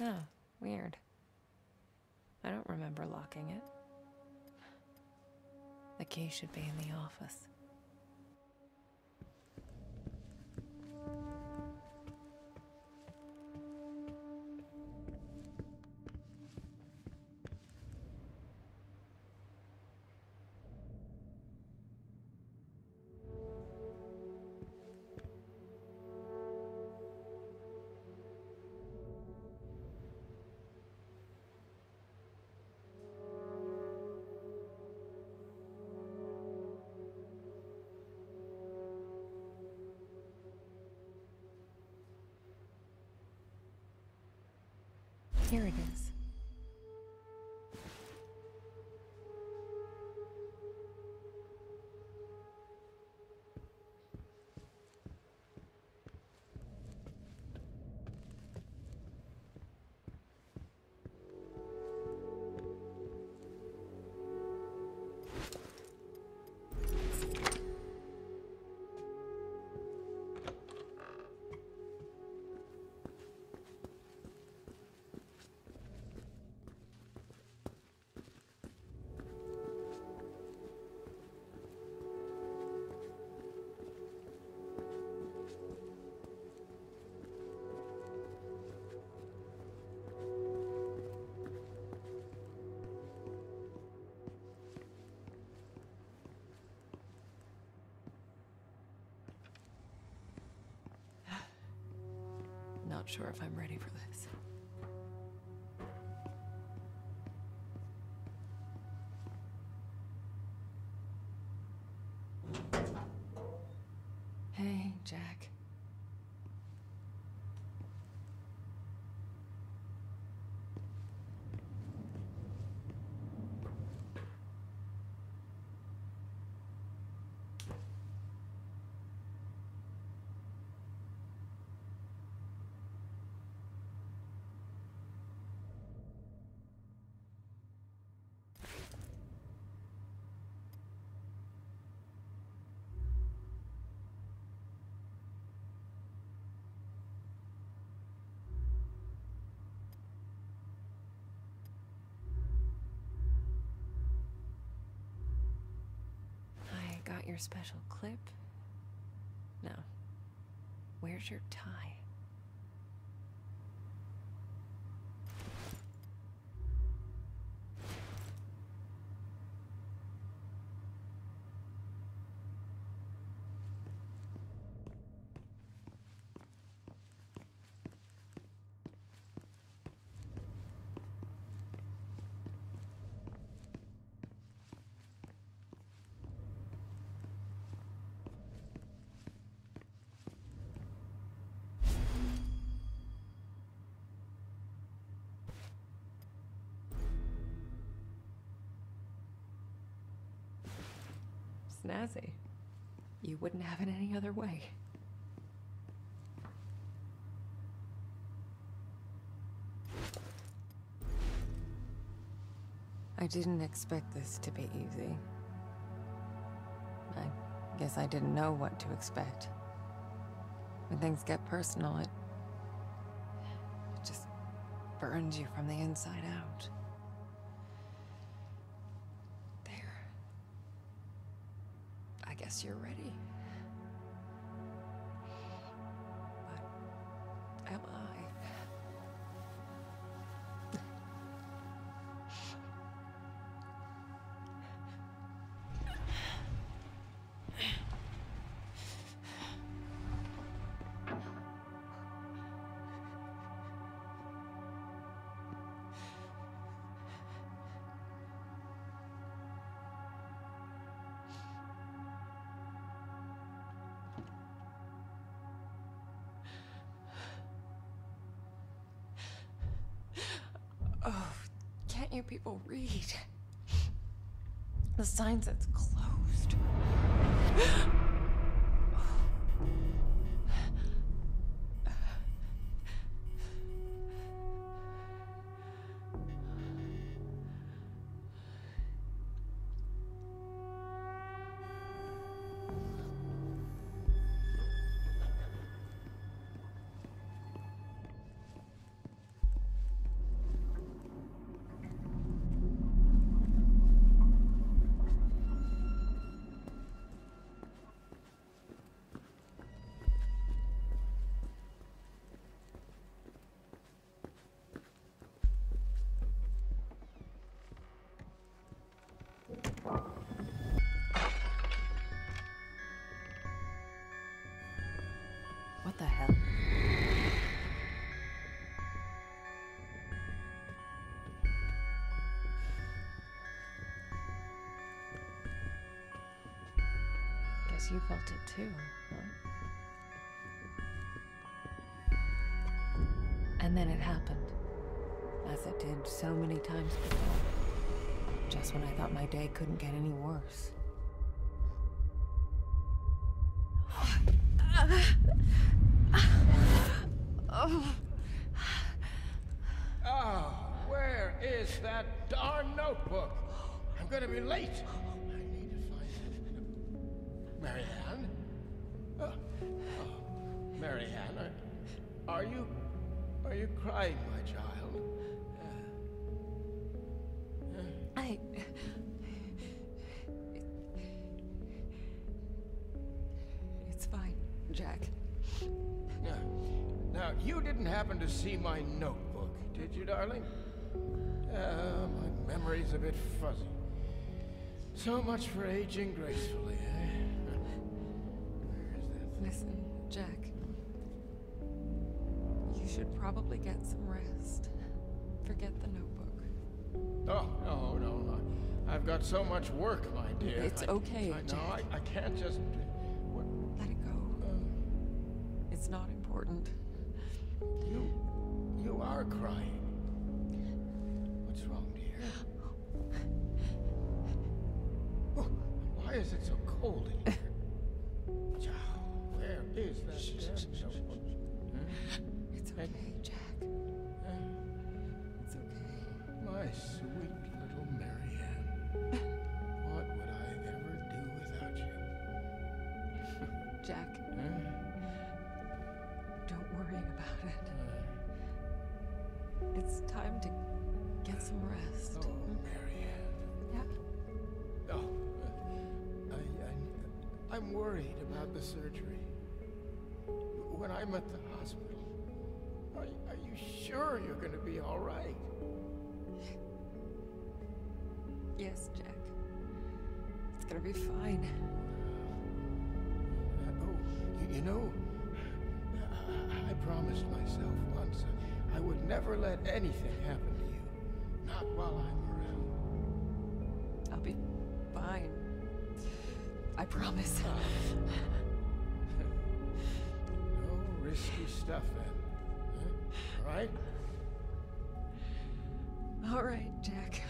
Oh, weird. I don't remember locking it. The key should be in the office. Here it is. Not sure if I'm ready for this. Hey, Jack. Got your special clip? No. Where's your tie? Snazzy. You wouldn't have it any other way. I didn't expect this to be easy. I guess I didn't know what to expect. When things get personal, it just burns you from the inside out. I guess you're ready. But am I? Oh, can't you people read? The sign says closed. the hell? Guess you felt it too, huh? And then it happened, as it did so many times before. Just when I thought my day couldn't get any worse. Oh, where is that darn notebook? I'm gonna be late. I need to find it. Marianne? Oh, Marianne, are you crying, my child? It's fine, Jack. Now, you didn't happen to see my notebook, did you, darling? My memory's a bit fuzzy. So much for aging gracefully, eh? Where is that? Listen, Jack. You should probably get some rest. Forget the notebook. Oh, no. I've got so much work, my dear. It's okay, No, I can't just... What? Let it go. It's not important. You are crying. What's wrong, dear? Oh, why is it so cold in here? Where is that damn notebook? It's okay, Jack. It's okay. My sweet little Marianne. What would I ever do without you? Jack, don't worry about it. It's time to get some rest. Oh, Marianne. Yeah. Oh, I'm worried about the surgery. When I'm at the hospital, are you sure you're going to be all right? Yes, Jack. It's gonna be fine. You know, I promised myself once I would never let anything happen to you. Not while I'm around. I'll be fine. I promise. No risky stuff then. Huh? All right? All right, Jack.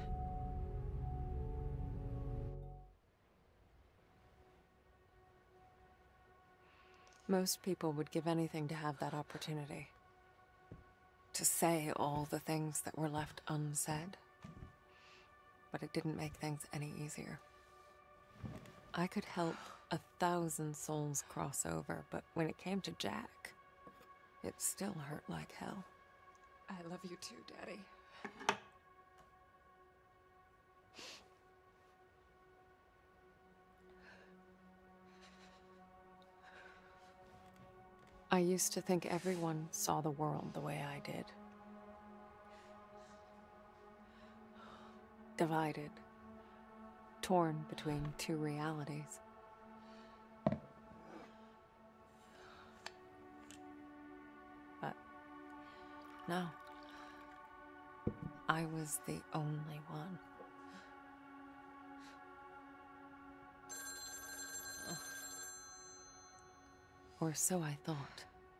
Most people would give anything to have that opportunity. To say all the things that were left unsaid. But it didn't make things any easier. I could help 1,000 souls cross over, but when it came to Jack, it still hurt like hell. I love you too, Daddy. I used to think everyone saw the world the way I did. Divided. Torn between two realities. But no. I was the only one. Or so I thought.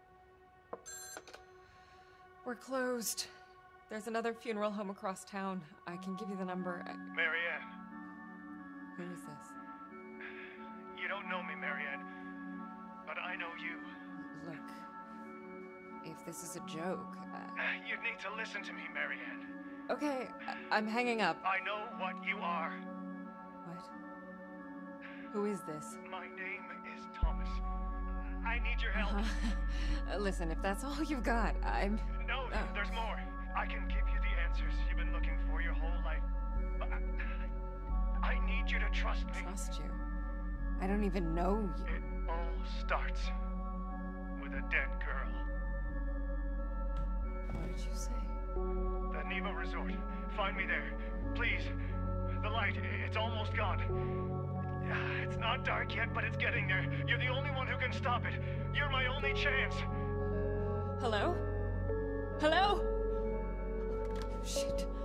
We're closed. There's another funeral home across town. I can give you the number. Marianne. Who is this? You don't know me, Marianne. But I know you. Look, if this is a joke... You need to listen to me, Marianne. Okay, I'm hanging up. I know what you are. What? Who is this? My name is Thomas. I need your help. Listen, if that's all you've got, I'm... No, there's more. I can give you the answers you've been looking for your whole life. But I need you to trust me. Trust you? I don't even know you. It all starts with a dead girl. What did you say? The Neva Resort. Find me there. Please. The light, it's almost gone. It's not dark yet, but it's getting there. You're the only one who can stop it. You're my only chance. Hello? Hello? Shit.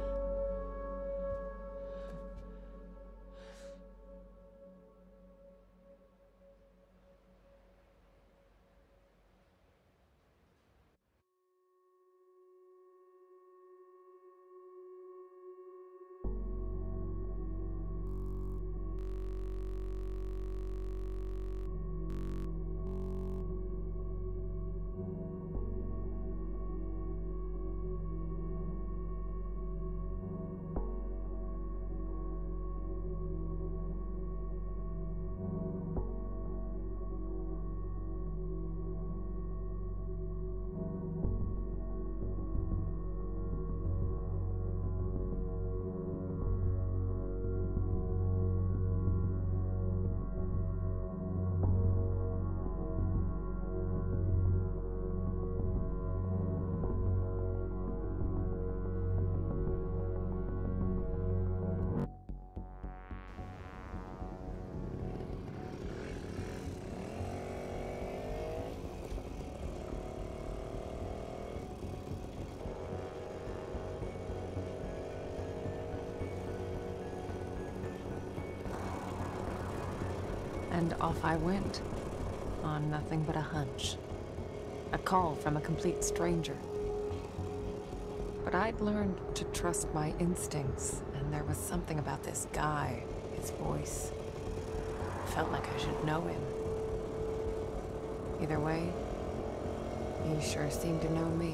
And off I went, on nothing but a hunch. A call from a complete stranger. But I'd learned to trust my instincts, and there was something about this guy, his voice. Felt like I should know him. Either way, he sure seemed to know me.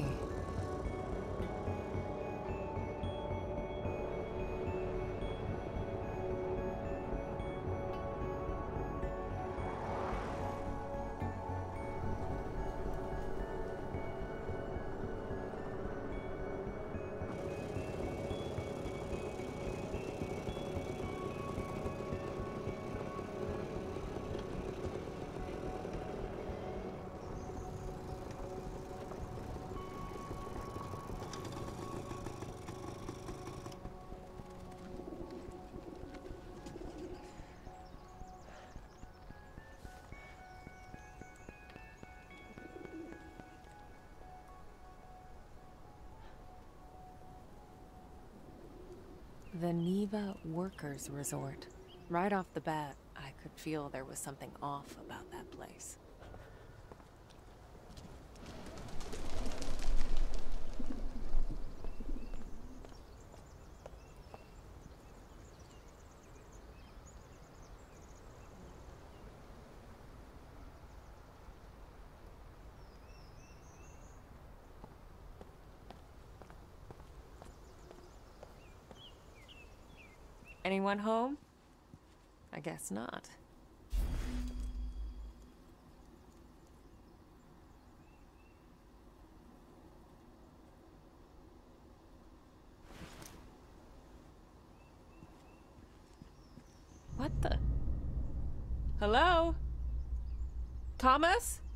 The Niva Workers Resort. Right off the bat, I could feel there was something off about that place. Anyone home? I guess not. What the? Hello? Thomas?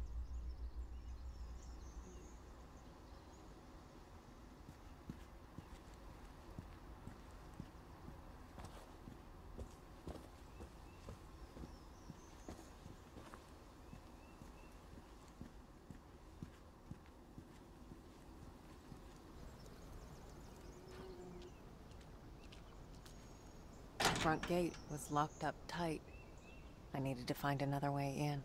The front gate was locked up tight. I needed to find another way in.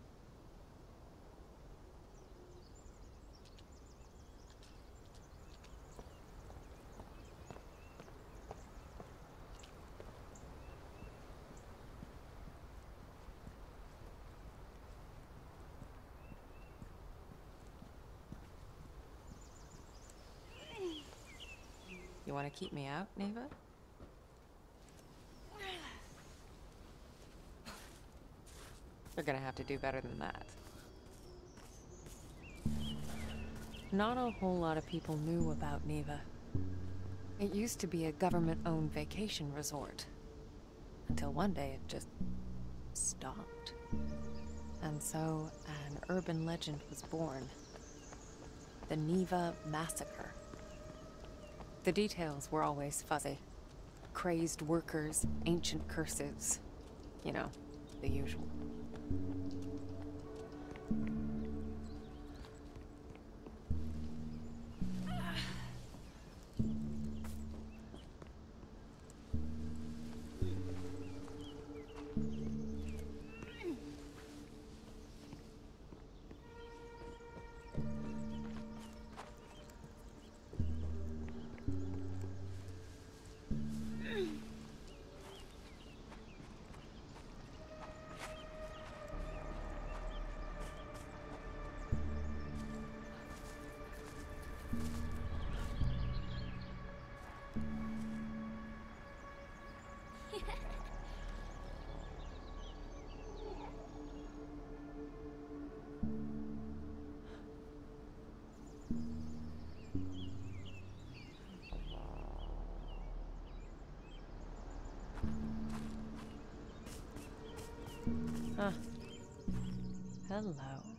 You want to keep me out, Niva? You're gonna have to do better than that. Not a whole lot of people knew about Niva. It used to be a government-owned vacation resort. Until one day it just stopped. And so an urban legend was born. The Niva Massacre. The details were always fuzzy. Crazed workers, ancient curses. You know, the usual. Huh. Hello.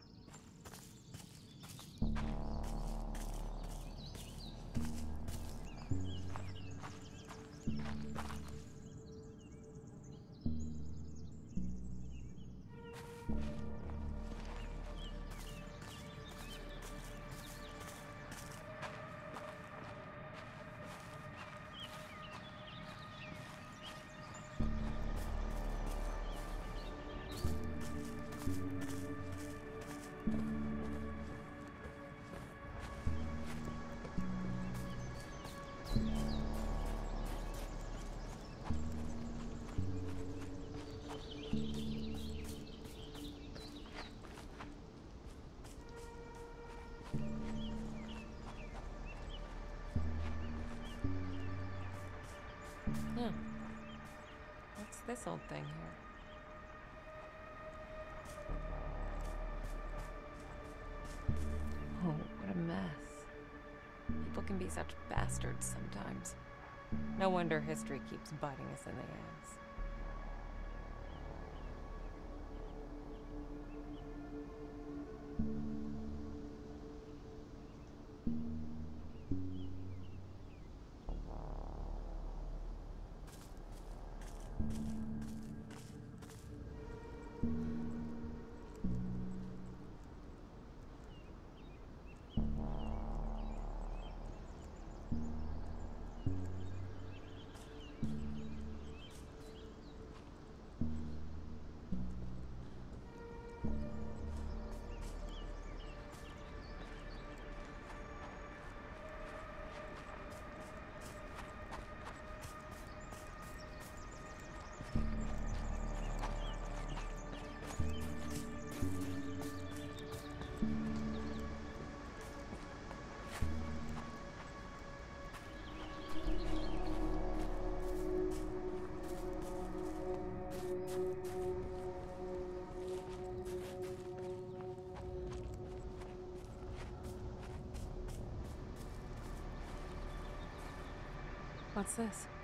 Huh. What's this old thing here? Oh, what a mess. People can be such bastards sometimes. No wonder history keeps biting us in the ass. What's this?